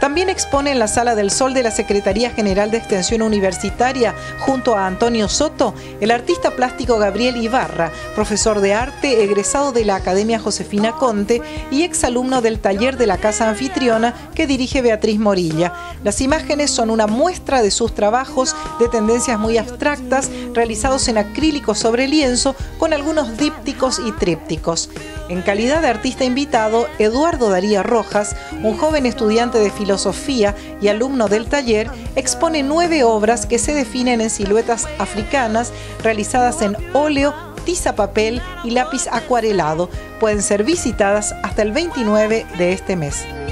También expone en la Sala del Sol de la Secretaría General de Extensión Universitaria, junto a Antonio Soto, el artista plástico Gabriel Ibarra, profesor de arte egresado de la Academia Josefina Conte y exalumno del taller de la Casa Anfitriona que dirige Beatriz Morilla. Las imágenes son una muestra de sus trabajos de tendencias muy abstractas realizados en acrílico sobre lienzo con algunos dípticos y trípticos. En calidad de artista invitado, Eduardo Darío Rojas, un joven estudiante de filosofía y alumno del taller, expone 9 obras que se definen en siluetas africanas realizadas en óleo, tiza papel y lápiz acuarelado. Pueden ser visitadas hasta el 29 de este mes.